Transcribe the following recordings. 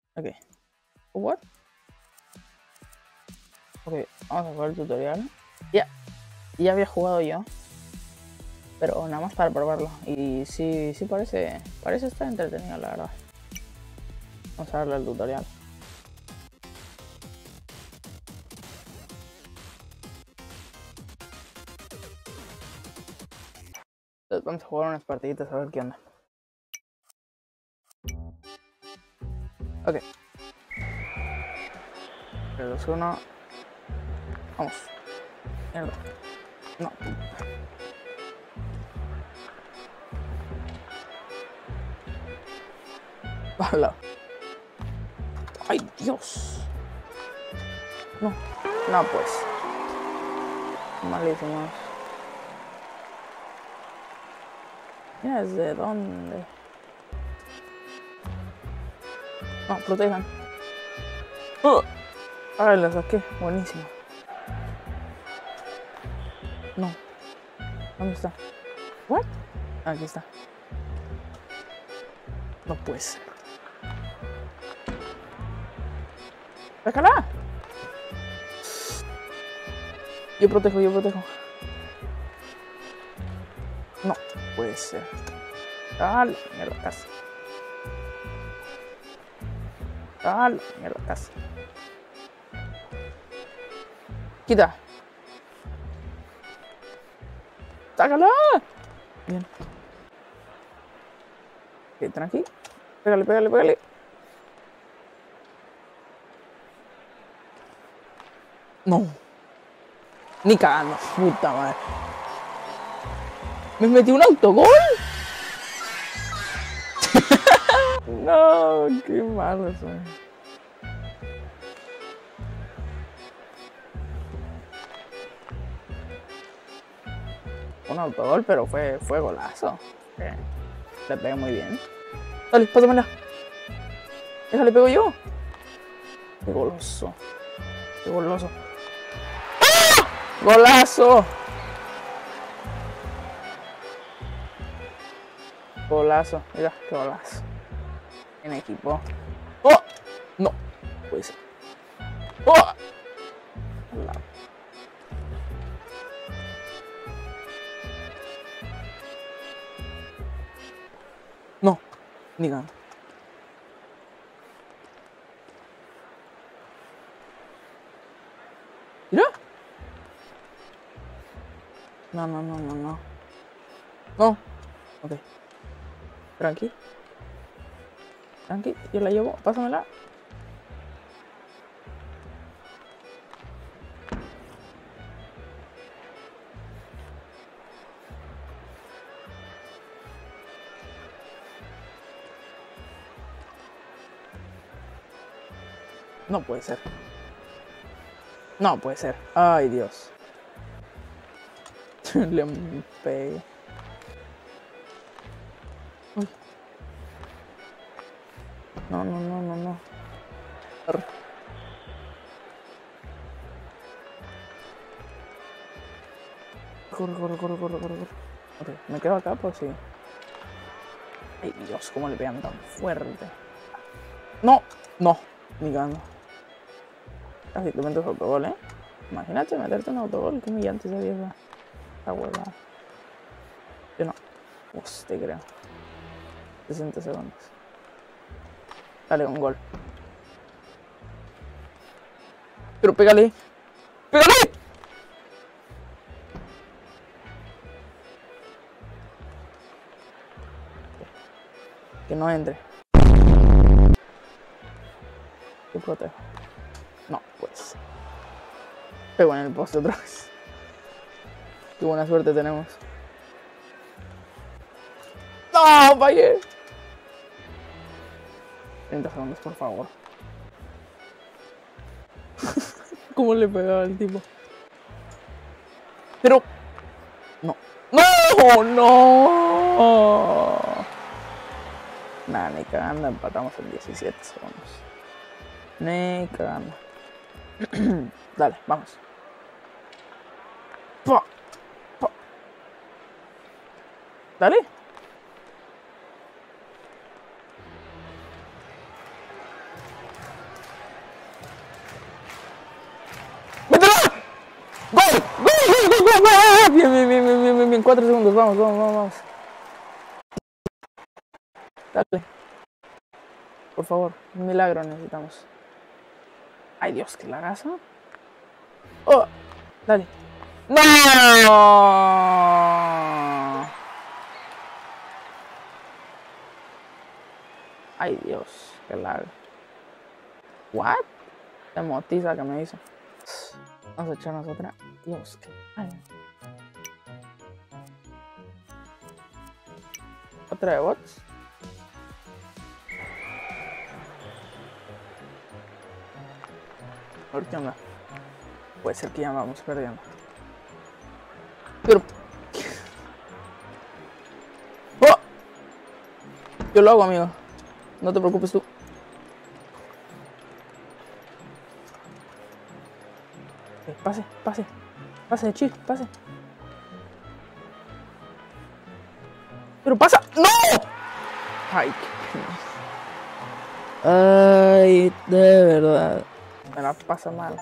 Ok. What? Ok, vamos a jugar el tutorial. Ya había jugado yo, pero nada más para probarlo. Y sí parece estar entretenido, la verdad. Vamos a darle al tutorial. Entonces vamos a jugar unas partiditas a ver qué onda. Ok. 3, 2, 1. Vamos. Mierda. No. Hola. ¡Ay, Dios! No. No, pues. Malísimos. Mira desde dónde. No, protejan. Ahora la saqué. Buenísimo. No. ¿Dónde está? ¿What? Aquí está. No puede ser. ¡Sácala! Yo protejo. No puede ser. Dale, mierda, casi. Dale, mierda, casi. Quita. ¡Sácala! Bien. Ok, tranqui. Pégale. No. Ni cagando. Puta madre. ¿Me metí un autogol? No, qué malo soy. Un autogol, pero fue golazo. Le pegué muy bien. Dale, pásamela. Déjale, pego yo. Qué goloso. ¡Ah! ¡Golazo! Golazo. Mira, qué golazo. En equipo. ¡Oh! No. Puede ser. ¡Oh! No. Ni gana. Mira. No. No. Ok. Tranqui. Yo la llevo. Pásamela. No puede ser. No puede ser. Ay, Dios. Le pegué. Uy. No. Corre. Ok, me quedo acá por si. Ay, Dios, cómo le pegan tan fuerte. No, ni gano. Casi te metes autogol, ¿eh? Imagínate meterte un autogol, qué humillante esa vieja. Esta huevada. Yo no. Uf, te creo. 60 segundos. Dale, un gol. Pero pégale. Que no entre. Te protejo. No, pues. Pego en el poste otra vez. Qué buena suerte tenemos. ¡No, fallé! 30 segundos, por favor. ¿Cómo le pegaba al tipo? Pero... No. Nada, ni cagando, empatamos en 17 segundos. Ni cagando. Dale, vamos. Dale. 4 segundos, vamos, vamos, vamos, vamos. Dale. Por favor, un milagro necesitamos. Ay, Dios, qué lagazo. ¡Oh! Dale. ¡No! Ay, Dios, qué lag. ¿What? La motiza que me hizo. Vamos a echarnos otra. Dios, qué lag. Otra de bots. A ver qué onda. Puede ser que ya vamos perdiendo. Pero... ¡Oh! Yo lo hago, amigo. No te preocupes tú. Pase, pase. Pase, chill, pase. Pero pasa. ¡No! Ay, qué... Ay, de verdad. Me la pasa mal.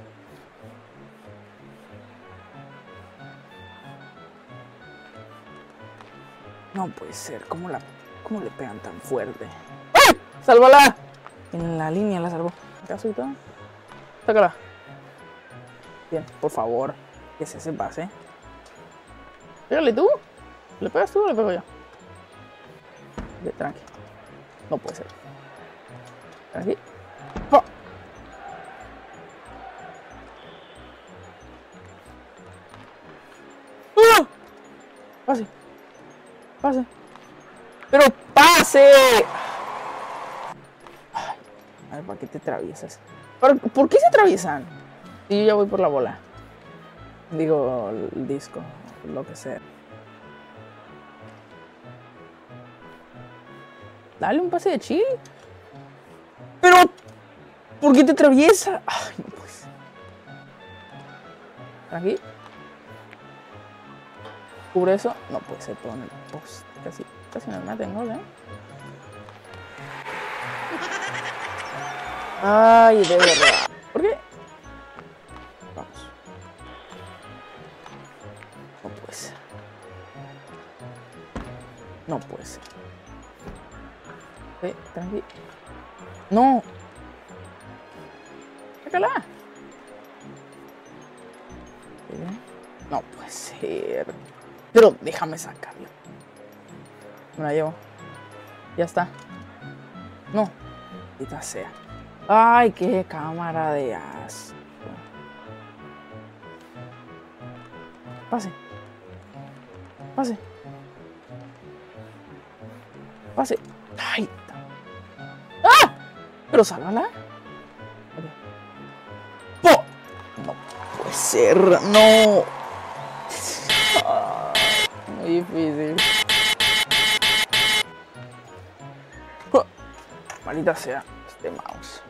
No puede ser. ¿Cómo le pegan tan fuerte? ¡Ay! ¡Sálvala! En la línea la salvó. ¿Acaso y todo? Sácala. Bien, por favor. Que se ese pase. Pégale tú. ¿Le pegas tú o le pego yo? Bien, tranqui. No puede ser. Tranqui. ¡Oh! ¡Oh! Pase. Pase. ¡Pero pase! Ay, a ver, ¿para qué te atraviesas? ¿Por qué se atraviesan? Y yo ya voy por la bola. Digo, el disco, lo que sea. Dale un pase de chill. Pero, ¿por qué te atraviesa? Ay, no puede ser. Aquí. Cubre eso. No puede ser todo en el post. Casi no me tengo, ¿eh? Ay, de verdad. ¿Por qué? Vamos. No puede ser. No puede ser. Tranqui. No. Sácala. No puede ser. Pero déjame sacarla. Me la llevo. Ya está. No. Maldita sea. Ay, qué cámara de asco. Pase. Pase. Pase. Ay. ¡Ah! Pero sálvala. ¡Po! No puede ser. No. Muy difícil. ¡Oh! Maldita sea este mouse.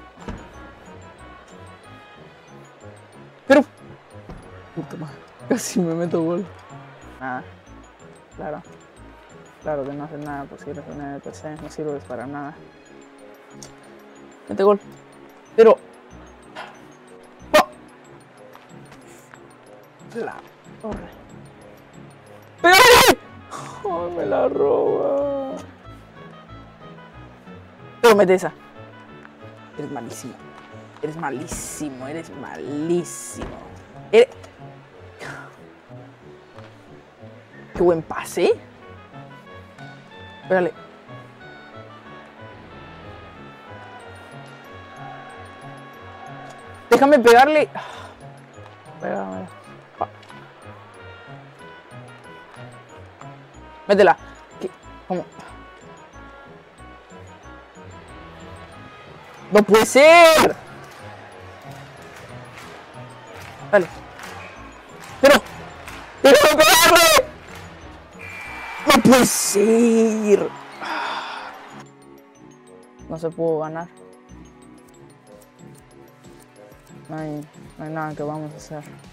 Pero... puta madre. Casi me meto gol. Nada. Claro. Claro que no haces nada por si eres un NPC. No sirves para nada. Mete gol. Pero... ¡oh! La torre. ¡Pégale! ¡Oh, me la roba! Pero mete esa. Eres malísimo. Eres malísimo. Eres malísimo. Qué buen pase. Pégale. Déjame pegarle. Pégame. Métela. ¿Cómo? ¡No puede ser! Dale. ¡Pero! ¡Déjame pegarle! ¡No puede ser! No se pudo ganar. No hay nada que vamos a hacer.